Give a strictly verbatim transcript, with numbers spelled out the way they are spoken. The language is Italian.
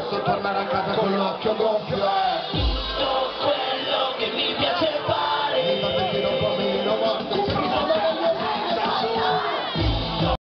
posso tornare a casa con l'occhio gonfio. Tutto quello che mi piace